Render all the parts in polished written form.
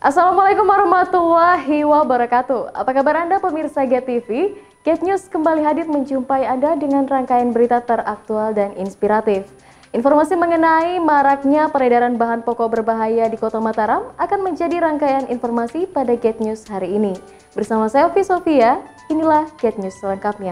Assalamualaikum warahmatullahi wabarakatuh. Apa kabar Anda pemirsa GET TV? GET News kembali hadir menjumpai Anda dengan rangkaian berita teraktual dan inspiratif. Informasi mengenai maraknya peredaran bahan pokok berbahaya di Kota Mataram akan menjadi rangkaian informasi pada GET News hari ini. Bersama saya Ovi Sofia, inilah GET News selengkapnya.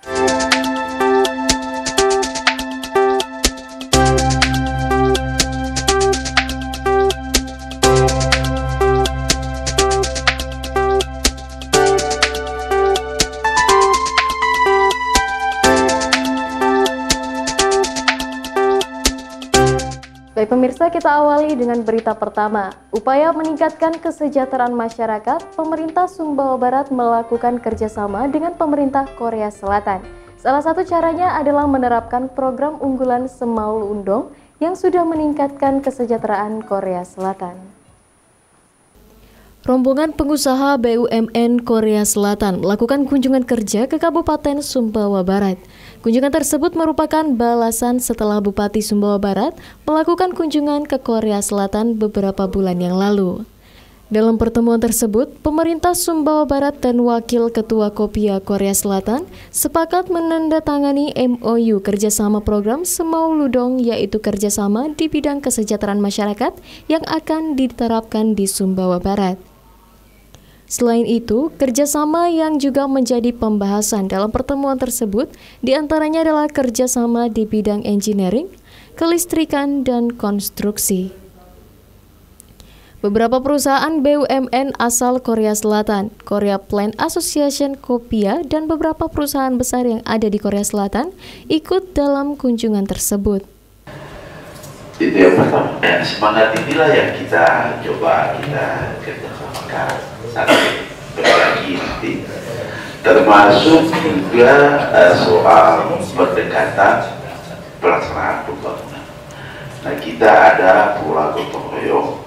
Baik pemirsa, kita awali dengan berita pertama. Upaya meningkatkan kesejahteraan masyarakat, pemerintah Sumbawa Barat melakukan kerjasama dengan pemerintah Korea Selatan. Salah satu caranya adalah menerapkan program unggulan Semaul Undong yang sudah meningkatkan kesejahteraan Korea Selatan. Rombongan pengusaha BUMN Korea Selatan melakukan kunjungan kerja ke Kabupaten Sumbawa Barat. Kunjungan tersebut merupakan balasan setelah Bupati Sumbawa Barat melakukan kunjungan ke Korea Selatan beberapa bulan yang lalu. Dalam pertemuan tersebut, pemerintah Sumbawa Barat dan Wakil Ketua Kopia Korea Selatan sepakat menandatangani MOU kerjasama program Semaul Undong, yaitu kerjasama di bidang kesejahteraan masyarakat yang akan diterapkan di Sumbawa Barat. Selain itu, kerjasama yang juga menjadi pembahasan dalam pertemuan tersebut diantaranya adalah kerjasama di bidang engineering, kelistrikan, dan konstruksi. Beberapa perusahaan BUMN asal Korea Selatan, Korea Plant Association Kopia, dan beberapa perusahaan besar yang ada di Korea Selatan ikut dalam kunjungan tersebut. Itu yang pertama, semangat inilah yang kita coba kerjasamakan lagi nanti, termasuk juga soal pendekatan pelaksanaan pembangunan. Nah, kita ada pula gotong royong,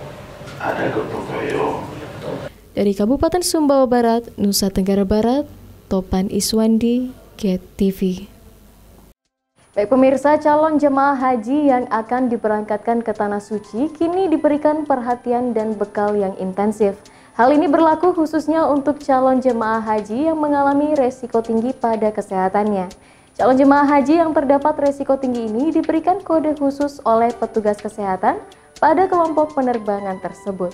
Dari Kabupaten Sumbawa Barat, Nusa Tenggara Barat, Topan Iswandi, GET TV. Baik pemirsa, calon jemaah haji yang akan diberangkatkan ke Tanah Suci kini diberikan perhatian dan bekal yang intensif. Hal ini berlaku khususnya untuk calon jemaah haji yang mengalami resiko tinggi pada kesehatannya. Calon jemaah haji yang terdapat resiko tinggi ini diberikan kode khusus oleh petugas kesehatan pada kelompok penerbangan tersebut.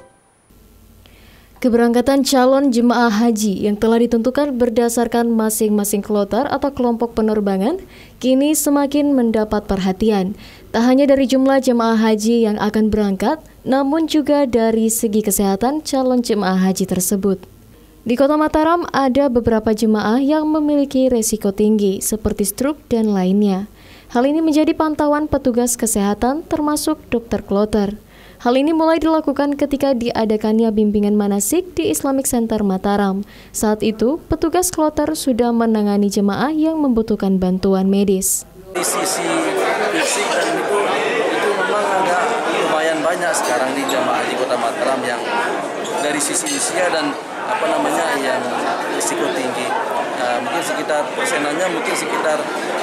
Keberangkatan calon jemaah haji yang telah ditentukan berdasarkan masing-masing kloter atau kelompok penerbangan kini semakin mendapat perhatian. Tak hanya dari jumlah jemaah haji yang akan berangkat, namun juga dari segi kesehatan calon jemaah haji tersebut. Di Kota Mataram ada beberapa jemaah yang memiliki resiko tinggi seperti stroke dan lainnya. Hal ini menjadi pantauan petugas kesehatan termasuk dokter kloter. Hal ini mulai dilakukan ketika diadakannya bimbingan manasik di Islamic Center Mataram. Saat itu, petugas kloter sudah menangani jemaah yang membutuhkan bantuan medis. Di sisi fisik dan itu memang ada lumayan banyak sekarang di jemaah di Kota Mataram yang dari sisi usia dan yang risiko tinggi. Mungkin sekitar persenannya sekitar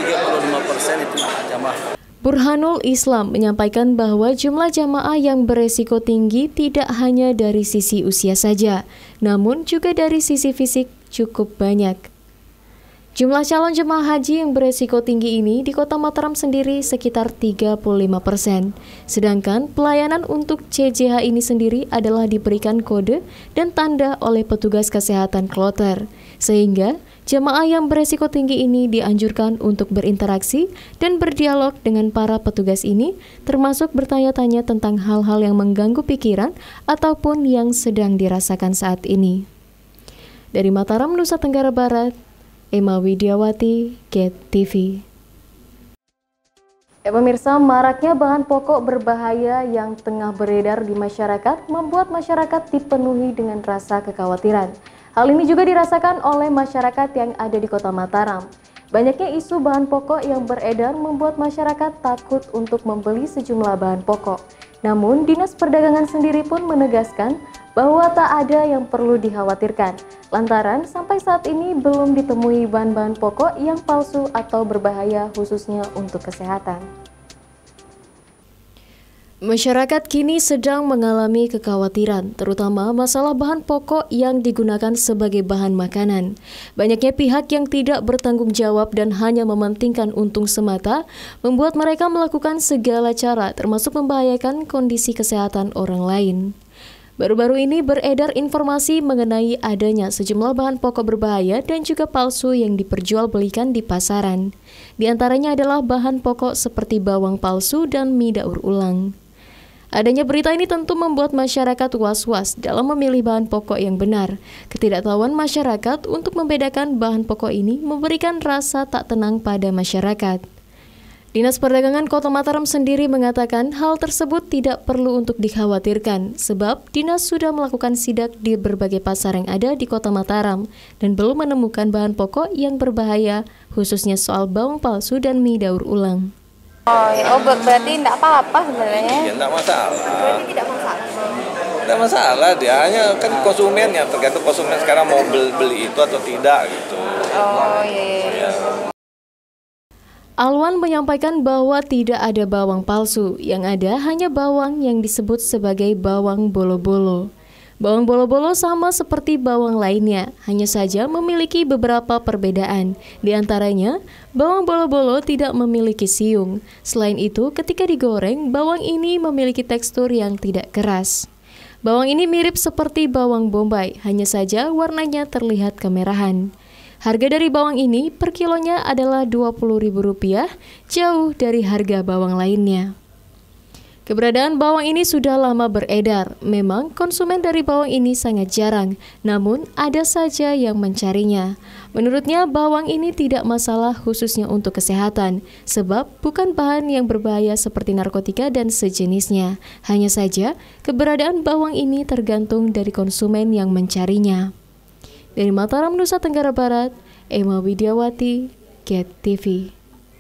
35% itu jemaah. Burhanul Islam menyampaikan bahwa jumlah jamaah yang beresiko tinggi tidak hanya dari sisi usia saja, namun juga dari sisi fisik cukup banyak. Jumlah calon jemaah haji yang beresiko tinggi ini di Kota Mataram sendiri sekitar 35%. Sedangkan pelayanan untuk CJH ini sendiri adalah diberikan kode dan tanda oleh petugas kesehatan kloter, sehingga jemaah yang beresiko tinggi ini dianjurkan untuk berinteraksi dan berdialog dengan para petugas ini, termasuk bertanya-tanya tentang hal-hal yang mengganggu pikiran ataupun yang sedang dirasakan saat ini. Dari Mataram, Nusa Tenggara Barat, Emma Widiawati, GET TV. Pemirsa, maraknya bahan pokok berbahaya yang tengah beredar di masyarakat membuat masyarakat dipenuhi dengan rasa kekhawatiran. Hal ini juga dirasakan oleh masyarakat yang ada di Kota Mataram. Banyaknya isu bahan pokok yang beredar membuat masyarakat takut untuk membeli sejumlah bahan pokok. Namun, Dinas Perdagangan sendiri pun menegaskan bahwa tak ada yang perlu dikhawatirkan, lantaran sampai saat ini belum ditemui bahan-bahan pokok yang palsu atau berbahaya khususnya untuk kesehatan. Masyarakat kini sedang mengalami kekhawatiran, terutama masalah bahan pokok yang digunakan sebagai bahan makanan. Banyaknya pihak yang tidak bertanggung jawab dan hanya mementingkan untung semata, membuat mereka melakukan segala cara, termasuk membahayakan kondisi kesehatan orang lain. Baru-baru ini beredar informasi mengenai adanya sejumlah bahan pokok berbahaya dan juga palsu yang diperjualbelikan di pasaran. Di antaranya adalah bahan pokok seperti bawang palsu dan mie daur ulang. Adanya berita ini tentu membuat masyarakat was-was dalam memilih bahan pokok yang benar. Ketidaktahuan masyarakat untuk membedakan bahan pokok ini memberikan rasa tak tenang pada masyarakat. Dinas Perdagangan Kota Mataram sendiri mengatakan hal tersebut tidak perlu untuk dikhawatirkan, sebab dinas sudah melakukan sidak di berbagai pasar yang ada di Kota Mataram dan belum menemukan bahan pokok yang berbahaya, khususnya soal bawang palsu dan mie daur ulang. Berarti tidak apa-apa sebenarnya? Iya, tidak masalah. Berarti tidak masalah? Tidak masalah, dia hanya kan konsumennya, tergantung konsumen sekarang mau beli itu atau tidak gitu. Iya. Alwan menyampaikan bahwa tidak ada bawang palsu, yang ada hanya bawang yang disebut sebagai bawang bolo-bolo. Bawang bolo-bolo sama seperti bawang lainnya, hanya saja memiliki beberapa perbedaan. Di antaranya, bawang bolo-bolo tidak memiliki siung. Selain itu, ketika digoreng, bawang ini memiliki tekstur yang tidak keras. Bawang ini mirip seperti bawang bombay, hanya saja warnanya terlihat kemerahan. Harga dari bawang ini per kilonya adalah Rp20.000, jauh dari harga bawang lainnya. Keberadaan bawang ini sudah lama beredar. Memang konsumen dari bawang ini sangat jarang, namun ada saja yang mencarinya. Menurutnya bawang ini tidak masalah khususnya untuk kesehatan, sebab bukan bahan yang berbahaya seperti narkotika dan sejenisnya. Hanya saja keberadaan bawang ini tergantung dari konsumen yang mencarinya. Dari Mataram, Nusa Tenggara Barat, Emma Widiawati, GET TV.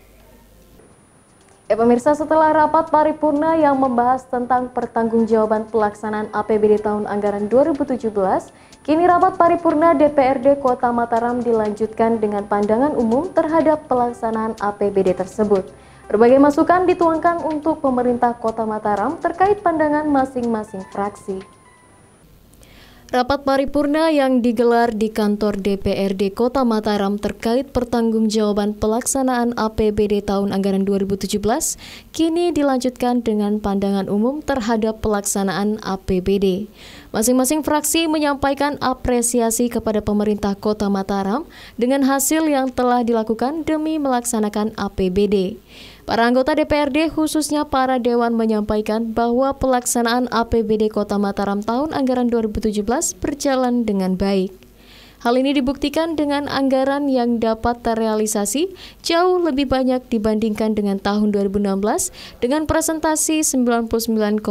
Pemirsa, setelah rapat paripurna yang membahas tentang pertanggungjawaban pelaksanaan APBD tahun anggaran 2017, kini rapat paripurna DPRD Kota Mataram dilanjutkan dengan pandangan umum terhadap pelaksanaan APBD tersebut. Berbagai masukan dituangkan untuk pemerintah Kota Mataram terkait pandangan masing-masing fraksi. Rapat paripurna yang digelar di kantor DPRD Kota Mataram terkait pertanggungjawaban pelaksanaan APBD tahun anggaran 2017 kini dilanjutkan dengan pandangan umum terhadap pelaksanaan APBD. Masing-masing fraksi menyampaikan apresiasi kepada pemerintah Kota Mataram dengan hasil yang telah dilakukan demi melaksanakan APBD. Para anggota DPRD khususnya para dewan menyampaikan bahwa pelaksanaan APBD Kota Mataram tahun anggaran 2017 berjalan dengan baik. Hal ini dibuktikan dengan anggaran yang dapat terrealisasi jauh lebih banyak dibandingkan dengan tahun 2016 dengan presentasi 99,99%.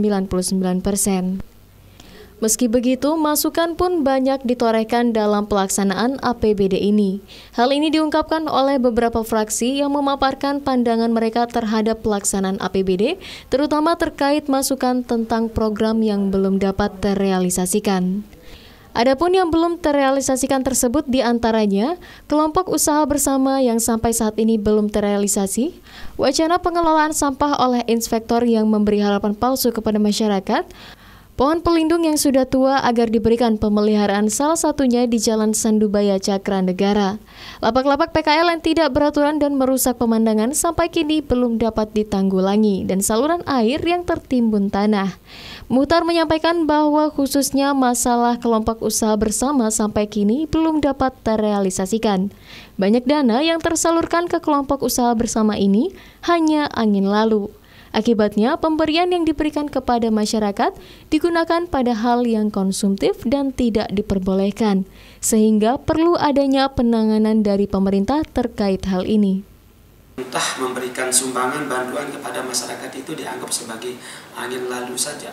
Meski begitu, masukan pun banyak ditorehkan dalam pelaksanaan APBD ini. Hal ini diungkapkan oleh beberapa fraksi yang memaparkan pandangan mereka terhadap pelaksanaan APBD, terutama terkait masukan tentang program yang belum dapat terrealisasikan. Adapun yang belum terrealisasikan tersebut diantaranya kelompok usaha bersama yang sampai saat ini belum terrealisasi, wacana pengelolaan sampah oleh inspektor yang memberi harapan palsu kepada masyarakat, pohon pelindung yang sudah tua agar diberikan pemeliharaan salah satunya di Jalan Sandubaya Cakranegara. Lapak-lapak PKL yang tidak beraturan dan merusak pemandangan sampai kini belum dapat ditanggulangi dan saluran air yang tertimbun tanah. Muhtar menyampaikan bahwa khususnya masalah kelompok usaha bersama sampai kini belum dapat terrealisasikan. Banyak dana yang tersalurkan ke kelompok usaha bersama ini hanya angin lalu. Akibatnya, pemberian yang diberikan kepada masyarakat digunakan pada hal yang konsumtif dan tidak diperbolehkan, sehingga perlu adanya penanganan dari pemerintah terkait hal ini. Pemerintah memberikan sumbangan bantuan kepada masyarakat itu dianggap sebagai angin lalu saja.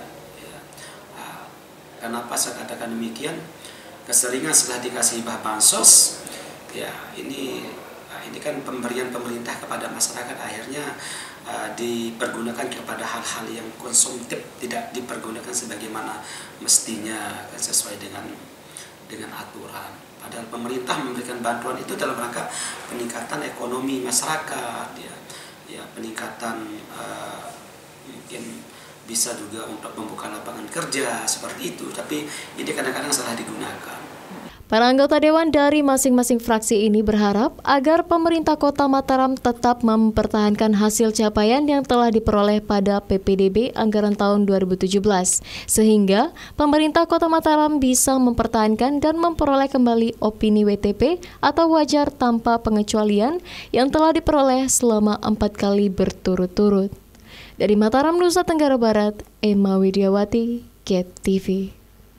Kenapa saya katakan demikian? Keseringan setelah dikasih bansos, ini kan pemberian pemerintah kepada masyarakat akhirnya dipergunakan kepada hal-hal yang konsumtif, tidak dipergunakan sebagaimana mestinya sesuai dengan aturan. Padahal pemerintah memberikan bantuan itu dalam rangka peningkatan ekonomi masyarakat, peningkatan mungkin bisa juga untuk membuka lapangan kerja seperti itu, tapi ini kadang-kadang salah digunakan. Para anggota dewan dari masing-masing fraksi ini berharap agar pemerintah Kota Mataram tetap mempertahankan hasil capaian yang telah diperoleh pada PPDB anggaran tahun 2017, sehingga pemerintah Kota Mataram bisa mempertahankan dan memperoleh kembali opini WTP atau wajar tanpa pengecualian yang telah diperoleh selama 4 kali berturut-turut. Dari Mataram, Nusa Tenggara Barat, Emma Widiawati, GET TV.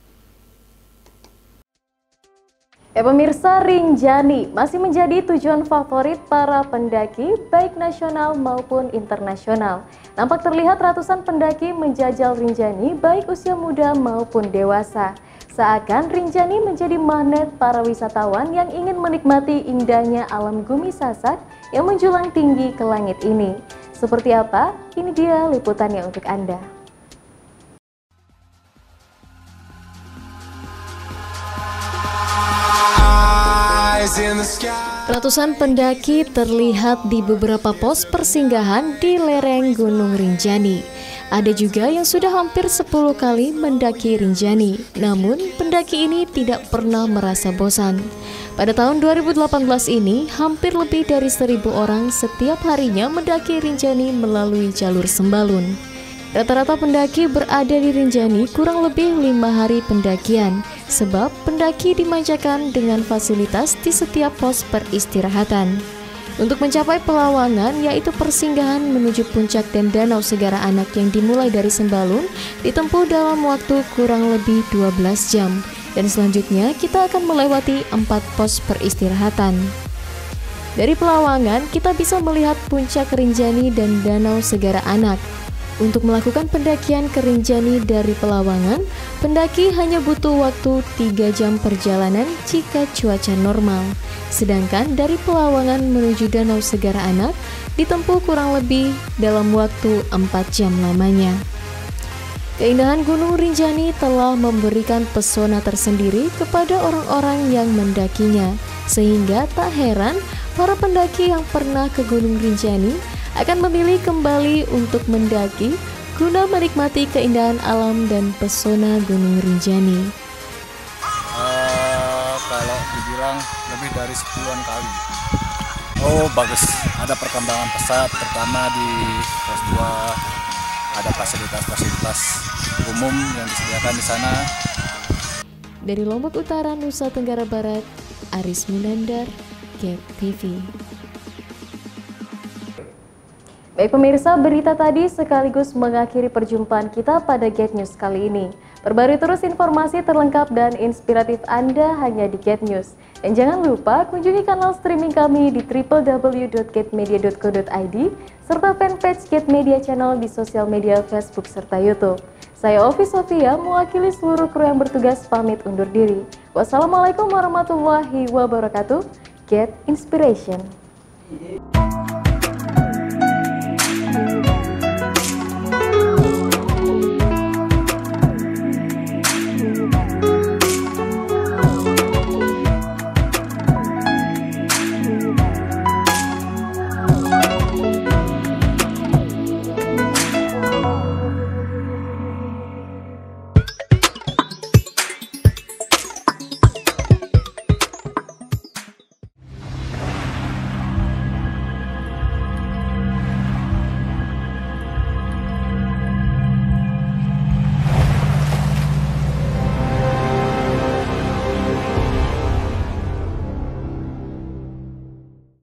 Pemirsa, Rinjani masih menjadi tujuan favorit para pendaki baik nasional maupun internasional. Nampak terlihat ratusan pendaki menjajal Rinjani baik usia muda maupun dewasa. Seakan Rinjani menjadi magnet para wisatawan yang ingin menikmati indahnya alam Gumi Sasak yang menjulang tinggi ke langit ini. Seperti apa? Ini dia liputannya untuk Anda. Ratusan pendaki terlihat di beberapa pos persinggahan di lereng Gunung Rinjani. Ada juga yang sudah hampir 10 kali mendaki Rinjani, namun pendaki ini tidak pernah merasa bosan. Pada tahun 2018 ini, hampir lebih dari 1.000 orang setiap harinya mendaki Rinjani melalui jalur Sembalun. Rata-rata pendaki berada di Rinjani kurang lebih 5 hari pendakian, sebab pendaki dimanjakan dengan fasilitas di setiap pos peristirahatan. Untuk mencapai Pelawangan, yaitu persinggahan menuju puncak dan Danau Segara Anak yang dimulai dari Sembalun, ditempuh dalam waktu kurang lebih 12 jam. Dan selanjutnya kita akan melewati 4 pos peristirahatan. Dari Pelawangan, kita bisa melihat puncak Rinjani dan Danau Segara Anak. Untuk melakukan pendakian ke Rinjani dari Pelawangan, pendaki hanya butuh waktu 3 jam perjalanan jika cuaca normal. Sedangkan dari Pelawangan menuju Danau Segara Anak ditempuh kurang lebih dalam waktu 4 jam lamanya. Keindahan Gunung Rinjani telah memberikan pesona tersendiri kepada orang-orang yang mendakinya, sehingga tak heran para pendaki yang pernah ke Gunung Rinjani akan memilih kembali untuk mendaki guna menikmati keindahan alam dan pesona Gunung Rinjani. Kalau dibilang lebih dari 10-an kali. Oh bagus, ada perkembangan pesat, terutama di pos 2 ada fasilitas-fasilitas umum yang disediakan di sana. Dari Lombok Utara, Nusa Tenggara Barat, Aris Munandar, GET TV. Baik pemirsa, berita tadi sekaligus mengakhiri perjumpaan kita pada GET News kali ini. Perbarui terus informasi terlengkap dan inspiratif Anda hanya di GET News. Dan jangan lupa kunjungi kanal streaming kami di www.getmedia.co.id serta fanpage GET Media Channel di sosial media Facebook serta YouTube. Saya Ovi Sofia, mewakili seluruh kru yang bertugas pamit undur diri. Wassalamualaikum warahmatullahi wabarakatuh. GET Inspiration. Thank you.